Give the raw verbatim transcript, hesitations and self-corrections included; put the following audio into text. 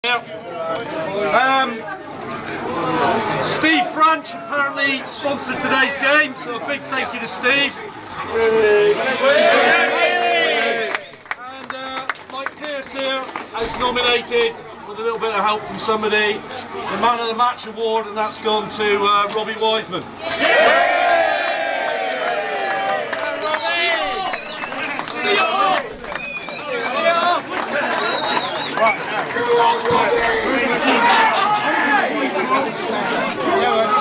Um, Steve Branch apparently sponsored today's game, so a big thank you to Steve. And uh, Mike Pearce here has nominated, with a little bit of help from somebody, the Man of the Match award, and that's gone to uh, Robbie Wiseman. Go on, Robbie!